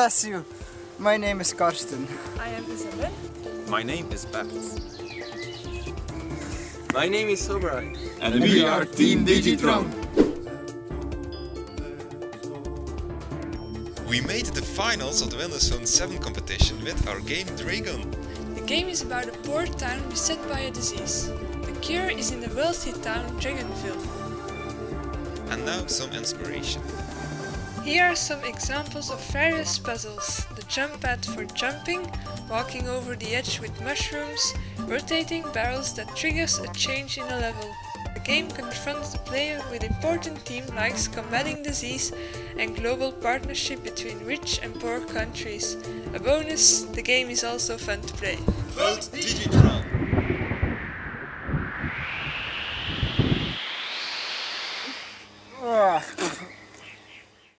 bless you. My name is Karsten. I am Isabel. My name is Bert. My name is Sobrai. And we are Team Digitron. We made the finals of the Windows Phone 7 competition with our game Dragon. The game is about a poor town beset by a disease. The cure is in the wealthy town Dragonville. And now some inspiration. Here are some examples of various puzzles. The jump pad for jumping, walking over the edge with mushrooms, rotating barrels that triggers a change in a level. The game confronts the player with important themes like combating disease and global partnership between rich and poor countries. A bonus, the game is also fun to play. Vote Digitron! Ah.